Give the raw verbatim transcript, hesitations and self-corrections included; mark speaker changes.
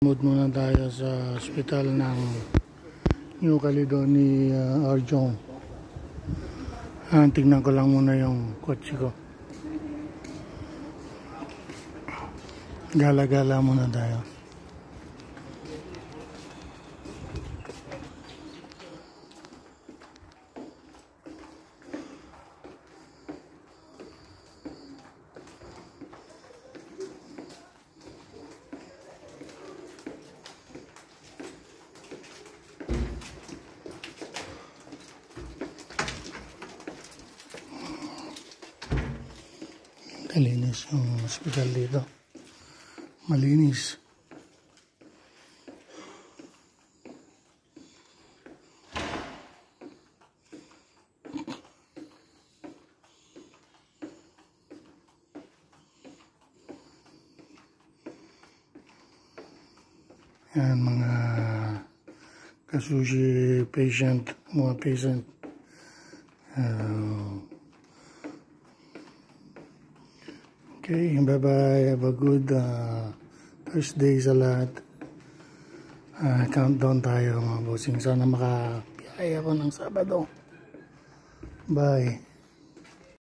Speaker 1: Mood muna tayo sa ospital ng New Caledonia, uh, Arjong. Ah, tingnan ko lang muna yung kotse ko. Gala-gala muna tayo. Malinis yung hospital dito. Malinis. Yan mga kasushi patient, mga patient. Uh, Okay, bye-bye. Have a good uh, Thursday sa lahat. Uh, countdown tayo mga bossing. Sana makapiyay ako ng Sabado. Bye.